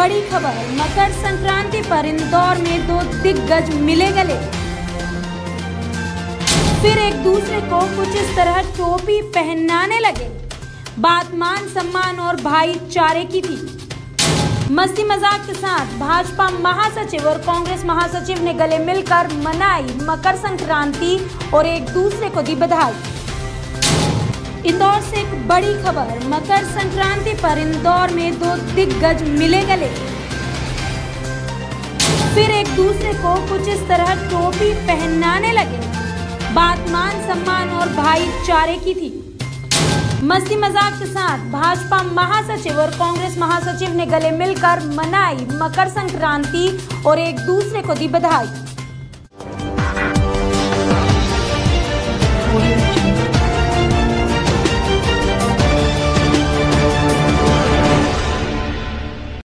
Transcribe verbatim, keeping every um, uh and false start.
बड़ी खबर, मकर संक्रांति पर इंदौर में दो दिग्गज मिले गले। फिर एक दूसरे को कुछ इस तरह टोपी पहनाने लगे। बात मान सम्मान और भाईचारे की थी। मस्ती मजाक के साथ भाजपा महासचिव और कांग्रेस महासचिव ने गले मिलकर मनाई मकर संक्रांति और एक दूसरे को दी बधाई। इंदौर से एक बड़ी खबर, मकर संक्रांति पर इंदौर में दो दिग्गज मिले गले। फिर एक दूसरे को कुछ इस तरह टोपी पहनाने लगे। बात मान सम्मान और भाईचारे की थी। मस्ती मजाक के साथ भाजपा महासचिव और कांग्रेस महासचिव ने गले मिलकर मनाई मकर संक्रांति और एक दूसरे को दी बधाई।